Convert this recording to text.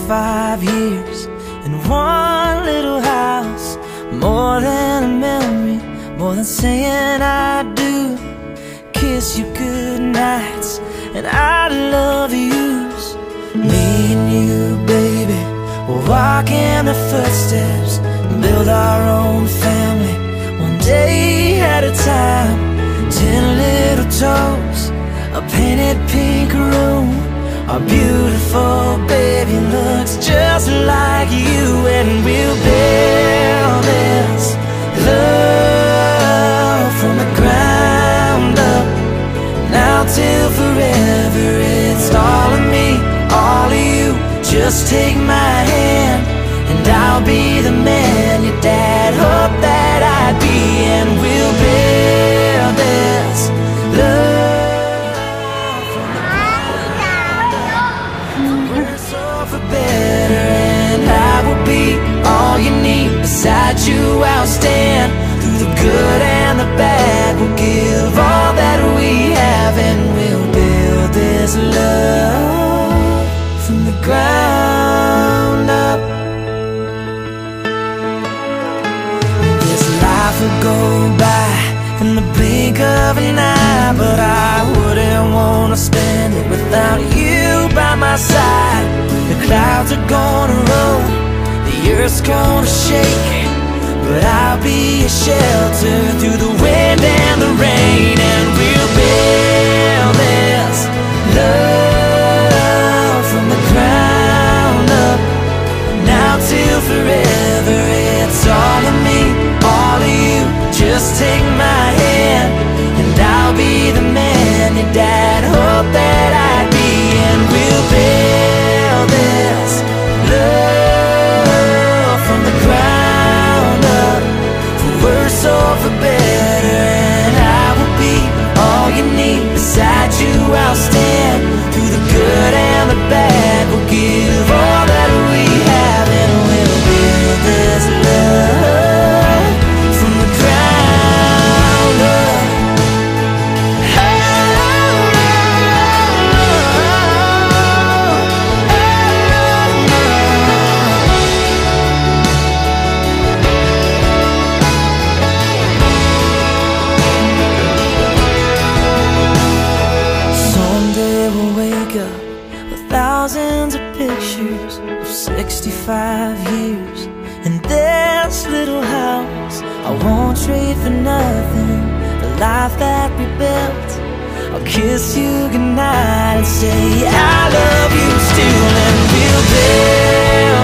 65 years in one little house. More than a memory, more than saying I do. Kiss you good nights and I love yous. Me and you, baby, we'll walk in the footsteps and build our own family, one day at a time. 10 little toes, a painted pink room. Our beautiful baby looks just like you, and we'll build this love from the ground up. Now till forever, it's all of me, all of you. Just take my hand and I'll be the man your dad hoped that I'd be, and we'll build this love from the ground up. Worse or for better, and I will be all you need. Beside you I'll stand through the good and the bad. We'll give all that we have, and we'll build this love from the ground up. This life will go by in the blink of an eye, but I wouldn't want to spend it without you by my side. The clouds are gonna roll, the earth's gonna shake, but I'll be a shelter through the wind and the rain, and we'll build this love from the ground up. Now till forever, it's all of me, all of you. Just take my hand and I'll be the man your dad hoped that I'd be, and we'll build this love from the ground up. For worse or for better, and I will be all you need. Beside you I'll stand through the good and the bad. We'll give all that we have, and we'll build this love from the ground up. Someday we'll wake up with thousands of pictures of 65 years in this little house. I won't trade for nothing the life that we built. I'll kiss you goodnight and say I love you still, and we'll build